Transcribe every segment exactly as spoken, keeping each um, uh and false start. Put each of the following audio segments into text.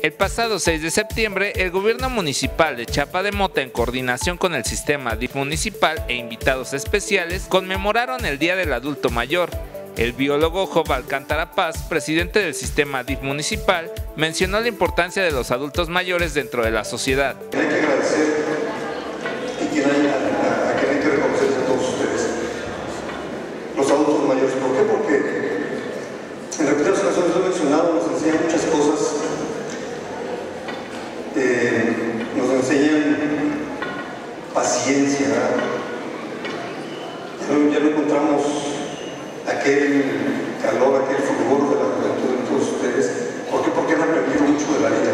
El pasado seis de septiembre, el gobierno municipal de Chapa de Mota, en coordinación con el sistema D I F municipal e invitados especiales, conmemoraron el Día del Adulto Mayor. El biólogo Job Alcántara Paz, presidente del sistema D I F municipal, mencionó la importancia de los adultos mayores dentro de la sociedad. Hay que agradecer y que hay, a, a, a que hay que reconocer a todos ustedes, los adultos mayores. ¿Por qué? Porque en repetidas ocasiones lo he mencionado, nos enseñan muchas cosas. Eh, nos enseñan paciencia, ya no, ya no encontramos aquel calor, aquel fulgor de la juventud de todos ustedes. ¿Por qué? Porque han aprendido mucho de la vida.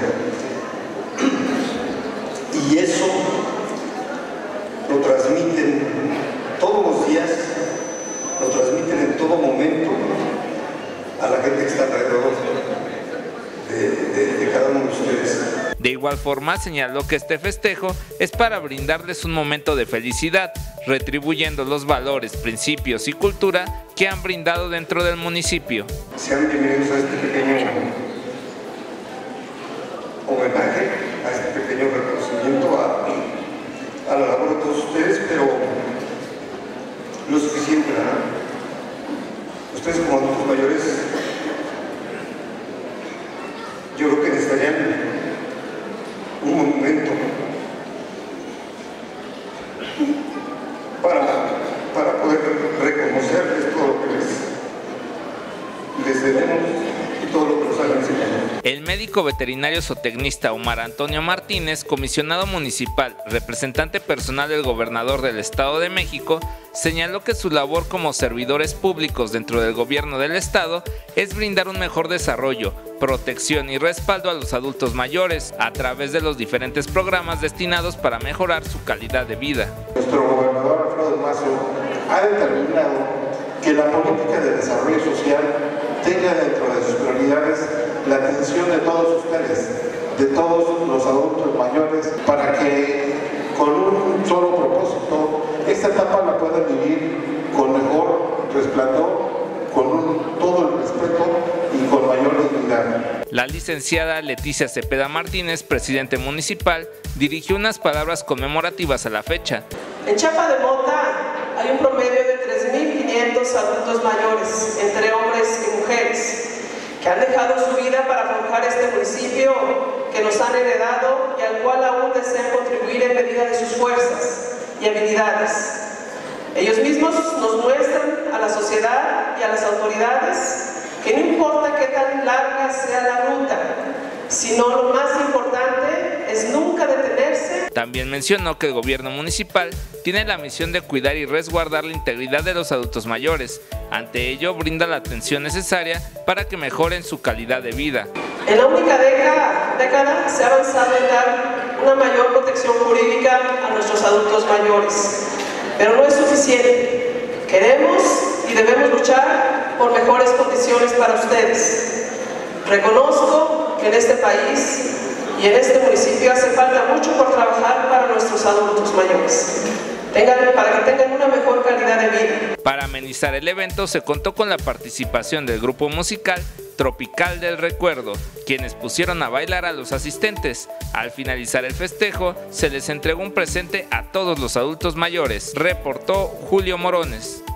Y eso lo transmiten todos los días, lo transmiten en todo momento a la gente que está alrededor de, de, de cada uno de ustedes. De igual forma, señaló que este festejo es para brindarles un momento de felicidad, retribuyendo los valores, principios y cultura que han brindado dentro del municipio. Sean bienvenidos a este pequeño homenaje, a este pequeño reconocimiento a, a la labor de todos ustedes, pero lo suficiente, ¿verdad? Ustedes como adultos mayores, yo creo que necesitarían un monumento para, para poder reconocerles todo lo que les, les debemos y todo lo que nos han enseñado. El médico veterinario zootecnista Omar Antonio Martínez, comisionado municipal, representante personal del gobernador del Estado de México, señaló que su labor como servidores públicos dentro del gobierno del Estado es brindar un mejor desarrollo, protección y respaldo a los adultos mayores a través de los diferentes programas destinados para mejorar su calidad de vida. Nuestro gobernador Alfredo Mazo ha determinado que la política de desarrollo social tenga dentro de sus prioridades la atención de todos ustedes, de todos los adultos mayores, para que con un solo propósito esta etapa la puedan vivir con mejor resplandor, con un, todo el respeto y con mayor dignidad. La licenciada Leticia Cepeda Martínez, presidente municipal, dirigió unas palabras conmemorativas a la fecha. En Chapa de Mota hay un promedio de tres mil quinientos adultos mayores, entre hombres y mujeres, que han dejado su vida para forjar este municipio que nos han heredado y al cual aún desean contribuir en medida de sus fuerzas y habilidades. Ellos mismos nos muestran a la sociedad y a las autoridades que no importa qué tan larga sea la ruta, sino lo más importante es nunca detenerse. También mencionó que el gobierno municipal tiene la misión de cuidar y resguardar la integridad de los adultos mayores. Ante ello, brinda la atención necesaria para que mejoren su calidad de vida. En la única década, década se ha avanzado en dar una mayor protección jurídica a nuestros adultos mayores, pero no es suficiente. Queremos y debemos luchar por mejores condiciones para ustedes. Reconozco que en este país y en este municipio hace falta mucho por trabajar para nuestros adultos mayores, tengan, para que tengan una mejor calidad de vida. Para amenizar el evento se contó con la participación del grupo musical Tropical del Recuerdo, quienes pusieron a bailar a los asistentes. Al finalizar el festejo, se les entregó un presente a todos los adultos mayores, reportó Julio Morones.